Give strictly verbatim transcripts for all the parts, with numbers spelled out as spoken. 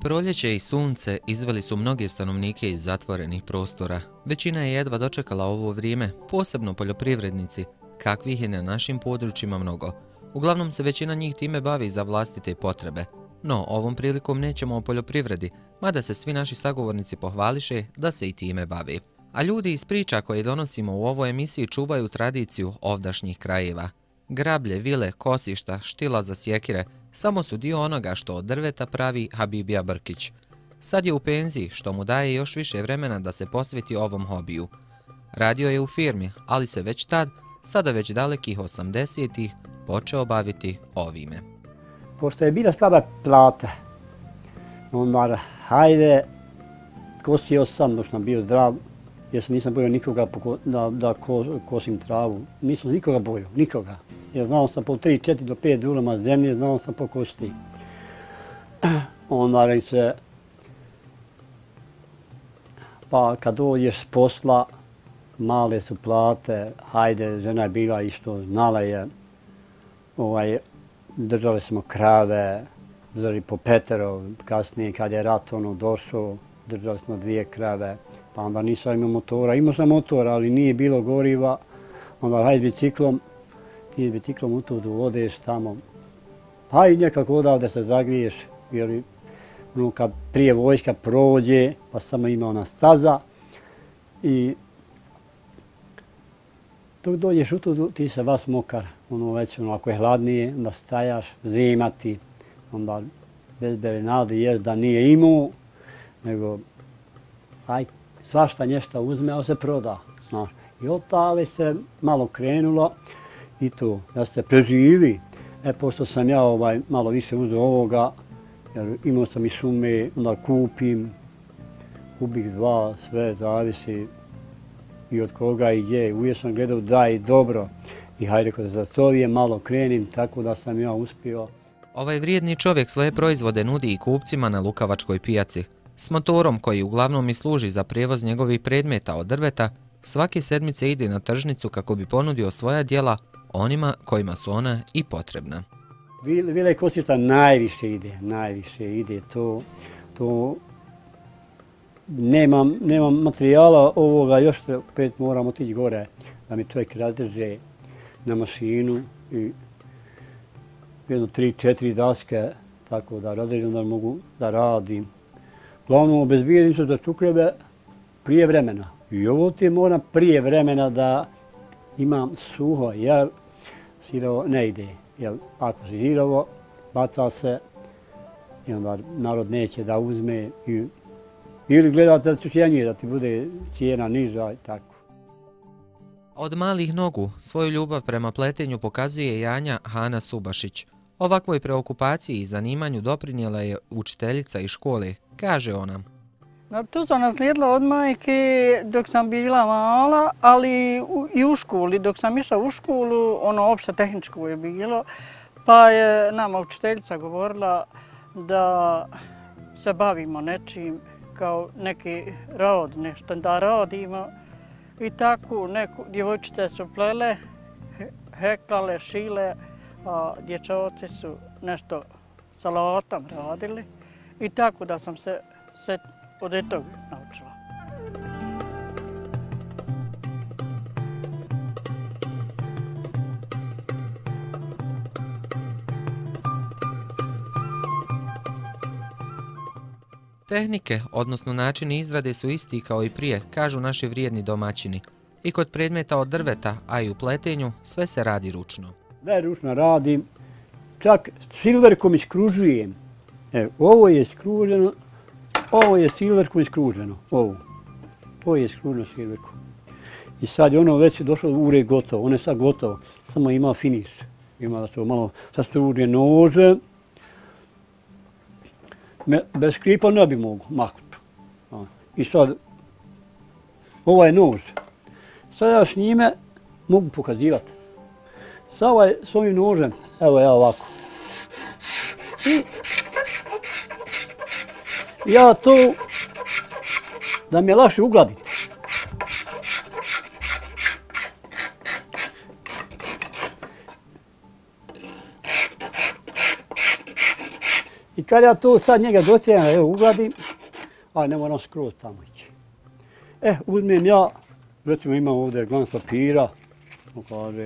Proljeće i sunce izveli su mnoge stanovnike iz zatvorenih prostora. Većina je jedva dočekala ovo vrijeme, posebno poljoprivrednici, kakvih je na našim područjima mnogo. Uglavnom se većina njih time bavi za vlastite potrebe. No, ovom prilikom nećemo o poljoprivredi, mada se svi naši sagovornici pohvališe da se i time bavi. A ljudi iz priča koje donosimo u ovoj emisiji čuvaju tradiciju ovdašnjih krajeva. Grablje, vile, kosišta, štila za sjekire, samo su dio onoga što od drveta pravi Habibija Brkić. Sad je u penziji, što mu daje još više vremena da se posveti ovom hobiju. Radio je u firmi, ali se već tad, sada već dalekih osamdesetih, počeo baviti ovime. Pošto je bila slaba plata, onda hajde, kosio sam dok sam bio zdrav, jer se nisam bojao nikoga da, da kosim travu. Nisam nikoga bojao, nikoga. Jer znao sam po tri, četiri do pet dulama zemlje, znao sam pokositi. Onda se, pa kad dođeš s posla, male su plate, hajde, žena je bila isto, znala je, ovaj, držali smo krave, držali po petero, kasnije kad je rat ono došao, držali smo dvije krave, pa onda nisam imao motora, imao sam motor, ali nije bilo goriva, onda hajde biciklom, ti biciklom u to odeš tamo, hajde nekako odavde se zagriješ, jer ono, kad prije vojska prođe, pa samo ima ona staza i dok dođeš u to, ti se vas mokar, ono već ono, ako je hladnije, onda stajaš, zimati, onda bez berenade jest da nije imao, nego aj, svašta nešto uzme, ali se proda. Znaš. I od tale se malo krenulo i to, da se preživi. E, pošto sam ja ovaj, malo više uzeo ovoga, jer imao sam i šume, onda kupim, kubik dva, sve zavisi i od koga i gdje. Uvijek sam gledao da i dobro i hajde kod zastovije malo krenim, tako da sam ja uspio. Ovaj vrijedni čovjek svoje proizvode nudi i kupcima na Lukavačkoj pijaci. S motorom koji uglavnom i služi za prijevoz njegovih predmeta od drveta, svake sedmice ide na tržnicu kako bi ponudio svoja djela onima kojima su ona i potrebna. Vile kosišta najviše ide, najviše ide to. to nemam, nemam materijala ovoga, još opet moram otići gore da mi čovjek razdrže na mašinu i jedno tri, četiri daske, tako da razdržem da mogu da radim. Glavno obezbijedim se za cukreve prije vremena. I ovo ti moram prije vremena da imam suho, jer sirovo ne ide. Jer ako si sirovo, baca se i onda narod neće da uzme i, ili gledate da ću cijenije, da ti bude cijena niža i tako. Od malih nogu svoju ljubav prema pletenju pokazuje Janja Hana Subašić. Ovakvoj preokupaciji i zanimanju doprinijela je učiteljica iz škole, kaže ona. To sam naslijedila od majke dok sam bila mala, ali i u školi. Dok sam išla u školu, ono opšte tehničko je bilo, pa je nama učiteljica govorila da se bavimo nečim, kao neki rod, nešto da radimo. I tako neko, djevojčice su plele, heklale, šile, a dječaci su nešto sa latom radili. I tako da sam se, se od toga naučila. Tehnike, odnosno načini izrade su isti kao i prije, kažu naši vrijedni domaćini. I kod predmeta od drveta, a i u pletenju, sve se radi ručno. Sve ručno radim, čak silverkom iskružujem. E, ovo je iskruženo, ovo je silverkom iskruženo, ovo. To je iskruženo silverkom. I sad je ono već došlo u ured gotovo, ono je sad gotovo, samo ima finiš. Ima da se malo sastruže nože. Bez škripa ne bi mogu maknuti. I sad, ovo je nož. Sad ja s njime mogu pokazivati. Sa ovaj, s ovim nožem, evo ja ovako. I ja to, da mi je lakše ugladiti. I kad ja to sad njega dotjeram, evo ugladim, a ne moram skroz tamo ići. E, uzmem ja, recimo imam ovdje glans papira, kaže,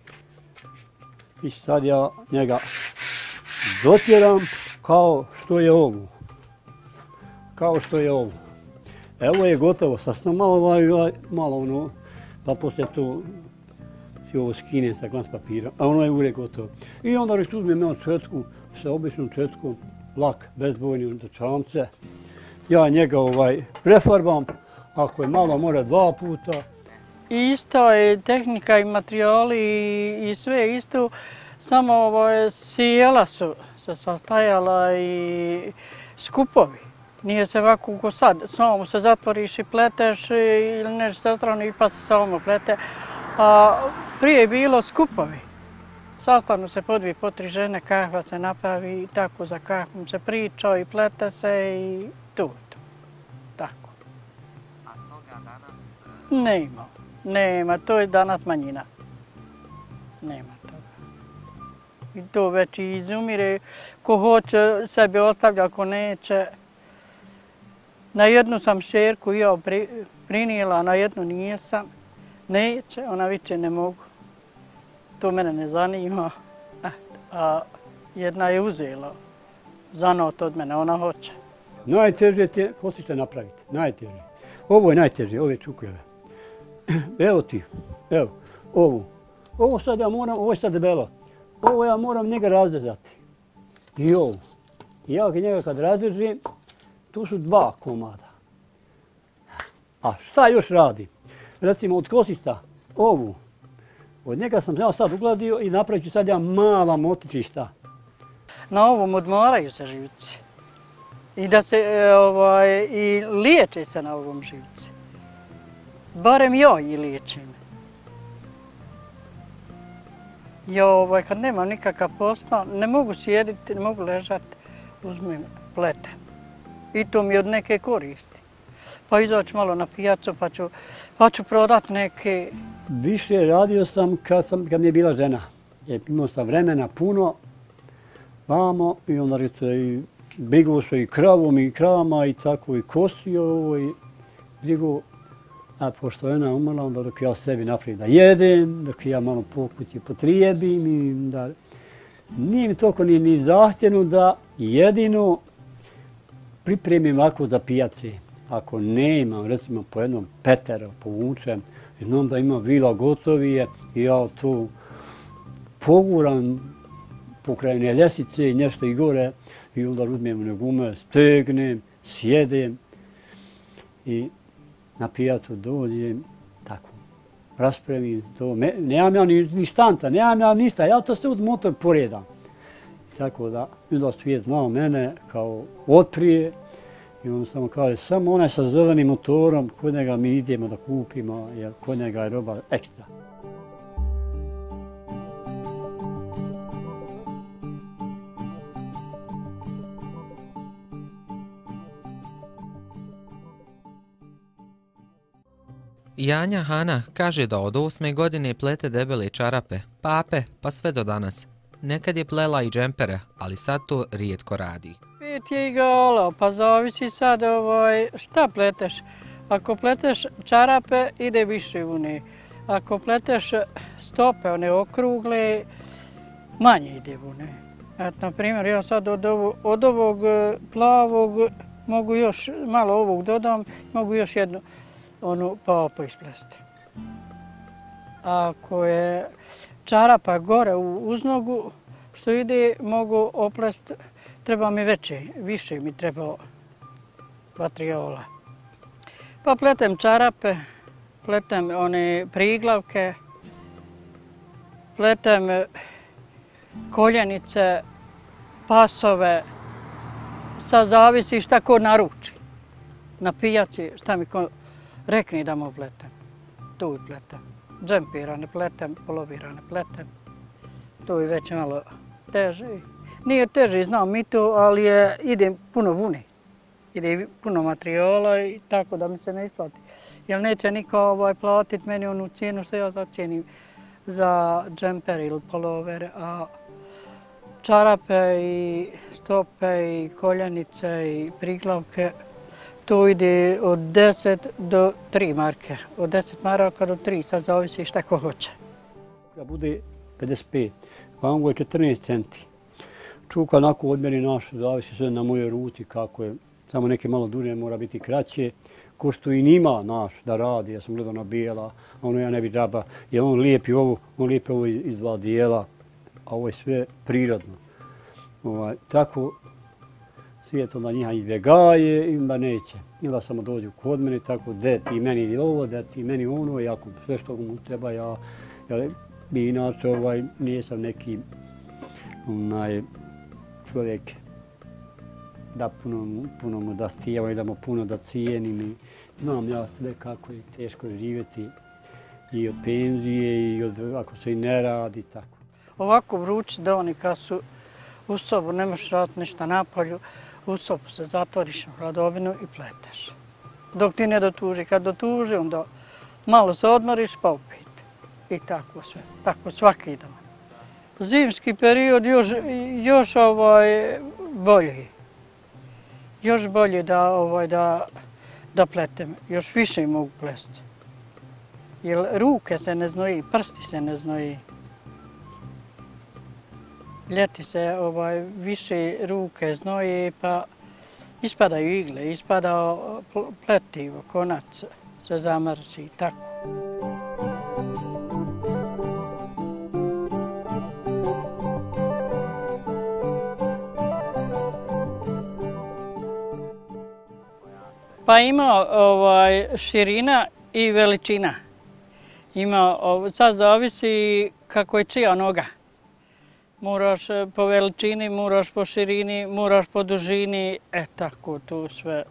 i sad ja njega dotjeram kao što je ovo. Kao što je ovo. Evo je gotovo, sad sam malo, malo, malo ono, pa poslije to si ovo skinem sa glans papira, a ono je uvijek gotovo. I onda reći uzmem ja četku, sa običnom četkom, lak, bezbojni do čamce. Ja njega ovaj prefarbam, ako je malo mora dva puta. Isto je tehnika i materijali i, i sve isto, samo ovaj, sjela su se sastajala i skupovi. Nije se ovako ko sad, samo se zatvoriš i pleteš ili nešto sa strane pa se samo plete. A prije je bilo skupovi. Sastanu se po dvije, po tri žene, kahva se napravi i tako za kahvom se priča i plete se i tu. Tako. A toga danas... Nema, nema, to je danas manjina. Nema toga. I to već izumire, ko hoće sebi ostavlja, ko neće. Na jednu sam šerku ja prinijela, a na jednu nijesam. Neće, ona viče ne mogu. To mene ne zanima. A jedna je uzela zanot od mene, ona hoće. Najteže je kostice napraviti, najteže. Ovo je najteže, ove čukujeve. Evo ti, evo, ovu. Ovo sad ja moram, ovo je sad debelo. Ovo ja moram njega razdržati. I ovu. I ja njega kad razdržim, tu su dva komada. A šta još radi? Recimo od kosica, ovu. Od njega sam ja sad ugladio i napravit ću sad ja mala motičišta. Na ovom odmoraju se živci. I da se, ovaj, i liječe se na ovom živci. Barem ja i liječim. Ja, ovaj, kad nemam nikakav posla, ne mogu sjediti, ne mogu ležati, uzmem pletem. I to mi od neke koristi. Pa izaći malo na pijacu, pa ću, pa ću prodat neke. Više radio sam kad, sam, kad mi je bila žena. Jer imao sam vremena puno, vamo i onda i brigao se i kravom i kravama i tako i kosio i brigao. A pošto je ona umrla, onda dok ja sebi napravim da jedem, dok ja malo po kući potrijebim i da nije mi toliko ni, ni zahtjevno da jedino pripremim ovako za pijace. Ako ne imam, recimo po jednom petera povučem, znam da ima vila gotovije i ja to poguram pokrajne ljestvice i nešto i gore i onda uzmem one gume, stegnem, sjedem i na pijacu dođem, tako, raspravim to. Nemam ja ni, ni štanta, nemam ja ništa, ja to sve uz motor poredam. Tako da, onda svijet znao mene kao otprije i on samo kaže, samo onaj sa zelenim motorom, kod njega mi idemo da kupimo, jer kod njega je roba ekstra. Janja Hana kaže da od osme godine plete debele čarape, pape, pa sve do danas. Nekad je plela i džempere, ali sad to rijetko radi. Pet je igala, pa zavisi sad ovaj, šta pleteš. Ako pleteš čarape, ide više vune. Ako pleteš stope, one okrugle, manje ide vune. Eto, na primjer, ja sad od, ovo, od ovog plavog mogu još malo ovog dodam, mogu još jednu onu papu isplesti. Ako je čarapa gore u uznogu, što ide, mogu oplesti, treba mi veće, više mi treba materijola. Pa pletem čarape, pletem one priglavke, pletem koljenice, pasove, sad zavisi šta ko naruči. Na pijaci šta mi ko rekni da mu pletem, tu i pletem. Džempira ne pletem, polovira ne pletem. Tu je već malo teže. Nije teže, znam mi to, ali je, ide puno vune. Ide puno materijola i tako da mi se ne isplati. Jer neće niko ovaj, platiti meni onu cijenu što ja zacijenim za džemper ili polovere. A čarape i stope i koljenice i priglavke. To ide od deset do tri marke. Od deset maraka do tri, sad zavisi šta ko hoće. Da bude pedeset pet, vango je četrnaest centi. Čuka onako odmjeri naš, zavisi sve na mojoj ruci kako je. Samo neke malo duže mora biti kraće. Ko što i nima naš da radi, ja sam gledao na bijela, ono ja ne bi džaba, jer on lijepi ovo, on lijepi ovo iz dva dijela, a ovo je sve prirodno. Ovaj, tako svijet onda njiha izbjegaje i onda neće. I onda samo dođu kod mene, tako de ti meni ovo, de ti meni ono, i ako sve što mu treba ja, ja bi inače ovaj, nisam neki onaj, čovjek da puno, puno mu da htijeva i da mu puno da cijenim. I znam ja sve kako je teško živjeti i od penzije i od ako se i ne radi tako. Ovako vrući dani kad su u sobu, ne možeš raditi ništa napolju, u sobu se zatvoriš u hladovinu i pleteš. Dok ti ne dotuži, kad dotuži onda malo se odmoriš pa opet. I tako sve, tako svaki dan. Zimski period još, još ovaj, bolji. Još bolje da, ovaj, da, da pletem, još više mogu plesti. Jer ruke se ne znoji, prsti se ne znoji. Ljeti se ovaj, više ruke znoji pa ispadaju igle, ispada pletivo, konac se zamrzi i tako. Pa ima ovaj, širina i veličina. Ima, sad zavisi kako je čija noga. Moraš po veličini, moraš po širini, moraš po dužini, e tako tu sve.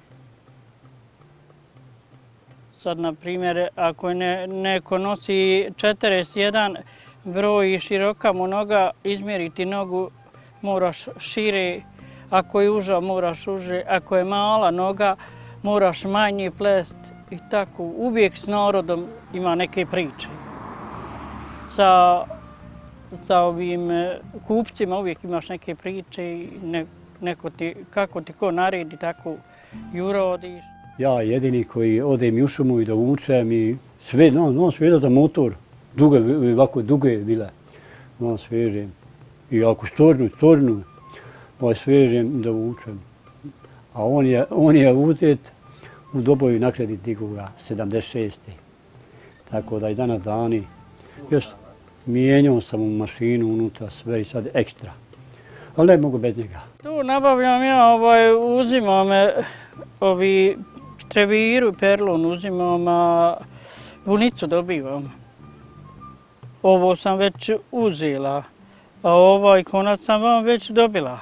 Sad, na primjer, ako ne, neko nosi četrdeset jedan broj i široka mu noga, izmjeriti nogu moraš šire, ako je uža moraš uže, ako je mala noga moraš manji plest i tako. Uvijek s narodom ima neke priče. Sa, sa ovim kupcima uvijek imaš neke priče i ne, neko ti, kako ti ko naredi, tako i urodiš. Ja jedini koji odem i u šumu i da vučem i sve, no, no sve da motor, duge, ovako duge bile, no svežem. I ako stornu, stornu, pa svežem da vučem. A on je, on je uzet u doboju na kredit digao sedamdeset šeste. Tako da i danas dani, još mijenjao sam u mašinu unutra sve i sad ekstra. Ali ne mogu bez njega. Tu nabavljam ja, ovaj, uzimam ovi treviru, perlon uzimam, a vunicu dobivam. Ovo sam već uzela, a ovaj konac sam vam već dobila.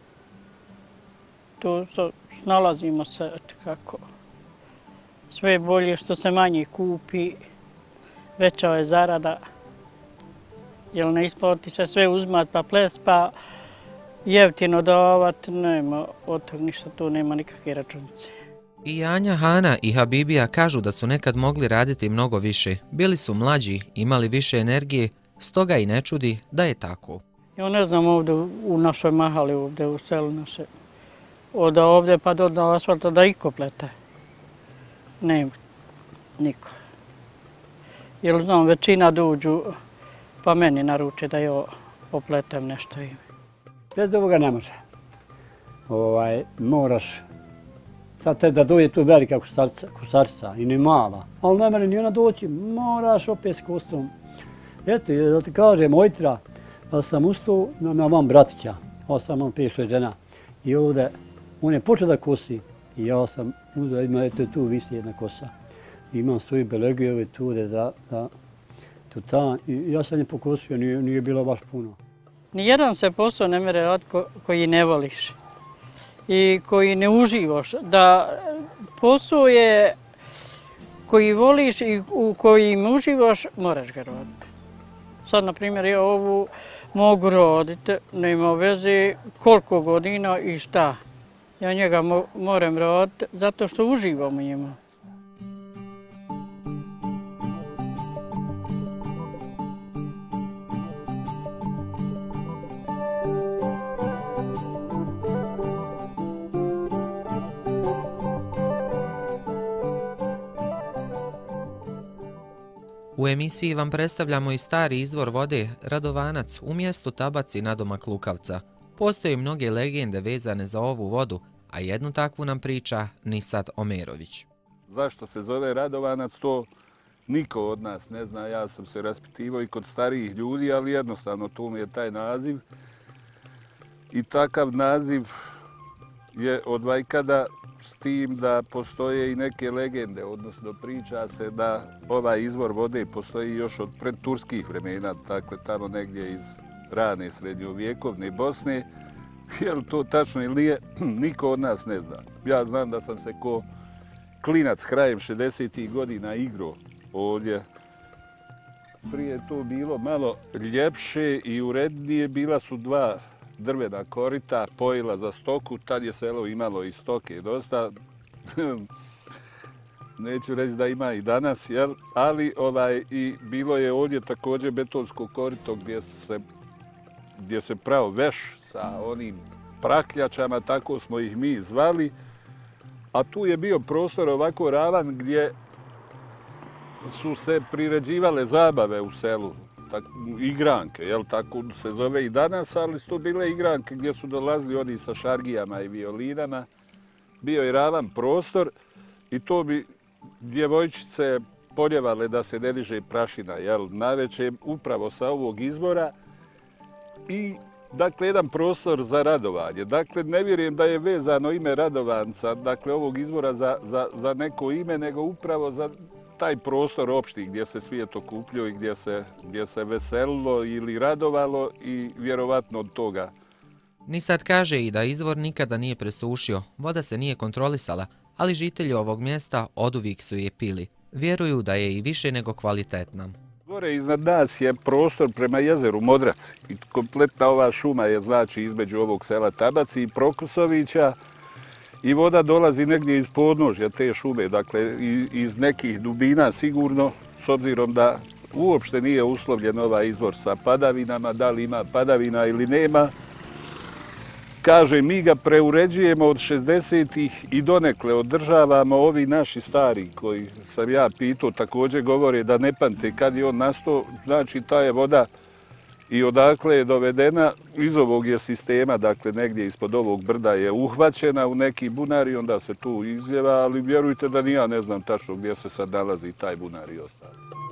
Tu snalazimo se kako. Sve je bolje što se manje kupi, veća je zarada. Jer ne isplati se sve uzmat pa ples, pa jeftino davat, nema od tog ništa, tu nema nikakve računice. I Anja, Hana i Habibija kažu da su nekad mogli raditi mnogo više. Bili su mlađi, imali više energije, stoga i ne čudi da je tako. Ja ne znam ovdje u našoj mahali, ovdje u selu naše, od ovdje pa do asfalta da iko plete. Nema, niko. Jer znam, većina dođu pa meni naruče da ja opletem nešto ime. Bez ovoga ne može. Ovaj, moraš, sad te da dođe tu velika kusarca i ne mala, ali ne mene ni ona doći, moraš opet s kostom. Eto, da ti kažem, ojtra, da sam ustao, imam vam bratića, ovo sam on pet šest žena. I ovdje, on je počeo da kosi i ja sam uzeo, ima, eto tu visi jedna kosa. Imam svoje belegijeve tu da, da, tu ta, i ja sam je pokosio, nije, nije bilo baš puno. Nijedan se posao ne mere raditi ko, koji ne voliš i koji ne uživaš. Da posao je koji voliš i u kojim uživaš, moraš ga raditi. Sad, na primjer, ja ovu mogu raditi, nema veze koliko godina i šta. Ja njega mo moram raditi zato što uživam u njemu. U emisiji vam predstavljamo i stari izvor vode Radovanac u mjestu Tabaci nadomak Lukavca. Postoje mnoge legende vezane za ovu vodu, a jednu takvu nam priča Nisad Omerović. Zašto se zove Radovanac, to niko od nas ne zna. Ja sam se raspitivao i kod starijih ljudi, ali jednostavno tu mi je taj naziv. I takav naziv je od vajkada, s tim da postoje i neke legende, odnosno priča se da ovaj izvor vode postoji još od predturskih vremena, dakle tamo negdje iz rane srednjovjekovne Bosne. Je li to tačno ili nije, niko od nas ne zna. Ja znam da sam se ko klinac krajem šezdesetih godina igrao ovdje. Prije je to bilo malo ljepše i urednije, bila su dva drvena korita, pojila za stoku, tad je selo imalo i stoke dosta. Neću reći da ima i danas, jel? Ali ovaj, i bilo je ovdje također betonsko korito gdje se, gdje se prao veš sa onim prakljačama, tako smo ih mi zvali. A tu je bio prostor ovako ravan gdje su se priređivale zabave u selu. Igranke, jel, tako se zove i danas, ali su to bile igranke gdje su dolazili oni sa šargijama i violinama. Bio je ravan prostor i to bi djevojčice poljevale da se ne diže prašina, jel, navečer upravo sa ovog izvora. I, dakle, jedan prostor za radovanje. Dakle, ne vjerujem da je vezano ime Radovanca, dakle, ovog izvora za, za, za neko ime, nego upravo za taj prostor opšti gdje se svijet okupljio i gdje se, gdje se veselilo ili radovalo i vjerovatno od toga. Nisad kaže i da izvor nikada nije presušio, voda se nije kontrolisala, ali žitelji ovog mjesta oduvijek su je pili. Vjeruju da je i više nego kvalitetna. Gore iznad nas je prostor prema jezeru Modrac i kompletna ova šuma je znači između ovog sela Tabaci i Prokusovića. I voda dolazi negdje iz podnožja te šume, dakle iz nekih dubina sigurno, s obzirom da uopšte nije uslovljen ovaj izvor sa padavinama, da li ima padavina ili nema. Kaže, mi ga preuređujemo od šezdesetih i donekle održavamo. Ovi naši stari koji sam ja pitao također govore da ne pamte kad je on nastao, znači ta je voda i odakle je dovedena, iz ovog je sistema, dakle negdje ispod ovog brda je uhvaćena u neki bunar i onda se tu izljeva, ali vjerujte da ni ja ne znam tačno gdje se sad nalazi taj bunar i ostalo.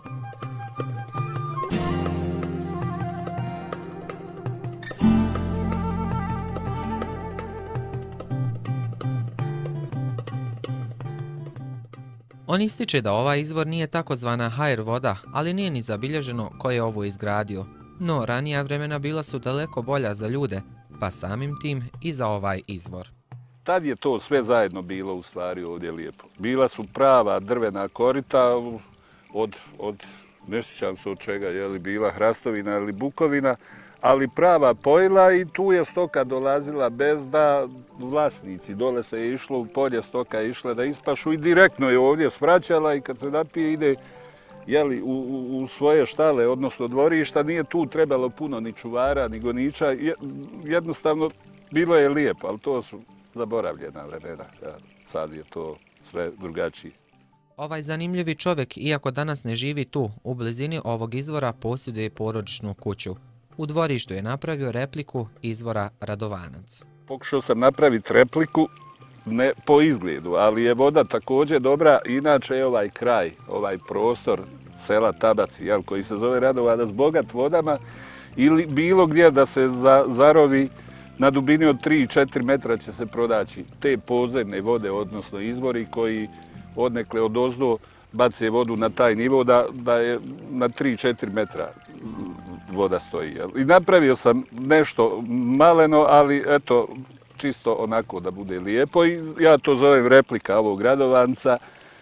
On ističe da ovaj izvor nije takozvana ha er voda, ali nije ni zabilježeno ko je ovo izgradio. No, ranija vremena bila su daleko bolja za ljude, pa samim tim i za ovaj izvor. Tad je to sve zajedno bilo u stvari ovdje lijepo. Bila su prava drvena korita od, od ne sjećam se od čega, je li bila hrastovina ili bukovina, ali prava pojila i tu je stoka dolazila bez da vlasnici. Dole se je išlo u polje, stoka je išla da ispašu i direktno je ovdje svraćala i kad se napije ide jeli, u, u svoje štale, odnosno dvorišta, nije tu trebalo puno ni čuvara, ni goniča. Jednostavno, bilo je lijepo, ali to su zaboravljena vremena. Sad je to sve drugačije. Ovaj zanimljivi čovjek, iako danas ne živi tu, u blizini ovog izvora posjeduje porodičnu kuću. U dvorištu je napravio repliku izvora Radovanac. Pokušao sam napraviti repliku, ne po izgledu, ali je voda također dobra. Inače je ovaj kraj, ovaj prostor sela Tabaci, jel, koji se zove Radovanac, bogat vodama ili bilo gdje da se za, zarovi na dubini od tri do četiri metra će se pronaći te podzemne vode, odnosno izvori koji odnekle odozdo bace vodu na taj nivo da, da je na tri do četiri metra voda stoji. Jel. I napravio sam nešto maleno, ali eto, čisto onako da bude lijepo i ja to zovem replika ovog Radovanca.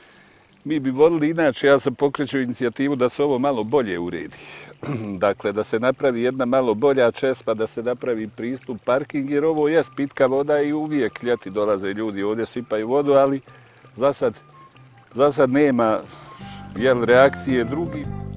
Mi bi volili inače, ja sam pokrećao inicijativu da se ovo malo bolje uredi. Dakle, da se napravi jedna malo bolja česma, da se napravi pristup parking, jer ovo je pitka voda i uvijek ljeti dolaze ljudi, ovdje sipaju vodu, ali za sad, za sad nema jel, reakcije drugih.